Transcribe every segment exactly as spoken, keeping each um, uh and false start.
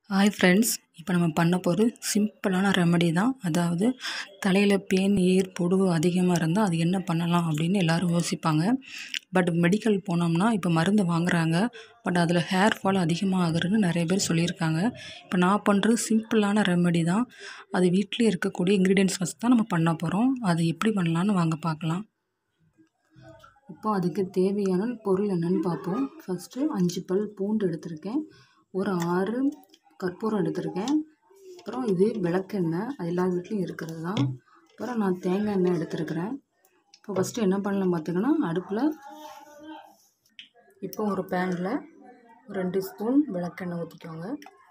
Hi friends, இப்போ நம்ம பண்ண போகிற சிம்பிளான ரெமடி தான். அதாவது தலையில் பேன் ஏர் பொடுகு அதிகமாக இருந்தால் அது என்ன பண்ணலாம் அப்படின்னு எல்லோரும் யோசிப்பாங்க. பட் மெடிக்கல் போனோம்னா இப்போ மருந்து வாங்குகிறாங்க, பட் அதில் ஹேர் ஃபால் அதிகமாக ஆகுதுன்னு நிறைய பேர் சொல்லியிருக்காங்க. இப்போ நான் பண்ணுறது சிம்பிளான ரெமடி தான். அது வீட்டிலே இருக்கக்கூடிய இன்க்ரீடியன்ஸ் வச்சு தான் நம்ம பண்ண போகிறோம். அது எப்படி பண்ணலான்னு வாங்க பார்க்கலாம். இப்போ அதுக்கு தேவையான பொருள் என்னென்னு பார்ப்போம். ஃபஸ்ட்டு அஞ்சு பல் பூண்டு எடுத்திருக்கேன், ஒரு ஆறு கற்பூரம் எடுத்திருக்கேன், அப்புறம் இது விளக்கெண்ணெய், அது எல்லா வீட்லேயும் இருக்கிறது தான். அப்புறம் நான் தேங்காய் எண்ணெய் எடுத்துருக்கிறேன். இப்போ ஃபஸ்ட்டு என்ன பண்ணலாம் பார்த்திங்கன்னா, அடுப்பில் இப்போ ஒரு பேனில் ரெண்டு ஸ்பூன் விளக்கெண்ணெய் ஊற்றிக்கோங்க,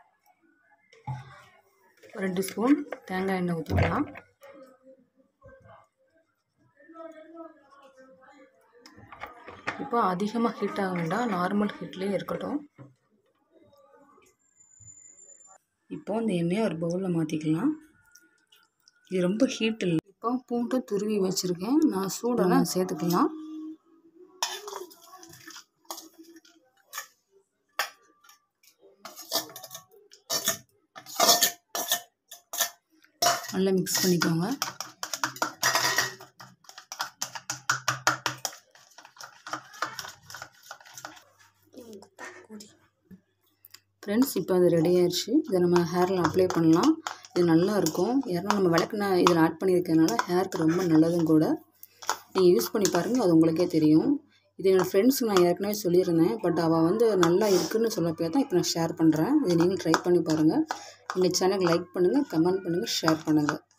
ரெண்டு ஸ்பூன் தேங்காய் எண்ணெய் ஊற்றிக்கலாம். இப்போ அதிகமாக ஹீட் ஆக வேண்டாம், நார்மல் ஹீட்லேயே இருக்கட்டும். இப்போ இந்த எண்ணெயை ஒரு பவுலில் மாற்றிக்கலாம். இது ரொம்ப ஹீட் இல்லை. இப்போ பூண்டு துருவி வச்சுருக்கேன், நான் சூடெல்லாம் சேர்த்துக்கலாம். நல்லா மிக்ஸ் பண்ணிக்கோங்க. ஃப்ரெண்ட்ஸ், இப்போ அது ரெடி ஆயிடுச்சு. இதை நம்ம ஹேரில் அப்ளை பண்ணலாம். இது நல்லா இருக்கும். ஏன்னா நம்ம விளக்கெண்ணெய் இதில் ஆட் பண்ணியிருக்கனால ஹேருக்கு ரொம்ப நல்லதும் கூட. நீங்கள் யூஸ் பண்ணி பாருங்கள், அது உங்களுக்கே தெரியும். இது என்னோடய ஃப்ரெண்ட்ஸுக்கு நான் ஏற்கனவே சொல்லியிருந்தேன், பட் அவள் வந்து நல்லா இருக்குதுன்னு சொல்ல போய் தான் இப்போ நான் ஷேர் பண்ணுறேன். இதை நீங்கள் ட்ரை பண்ணி பாருங்கள். எங்கள் சேனலுக்கு லைக் பண்ணுங்கள், கமெண்ட் பண்ணுங்கள், ஷேர் பண்ணுங்கள்.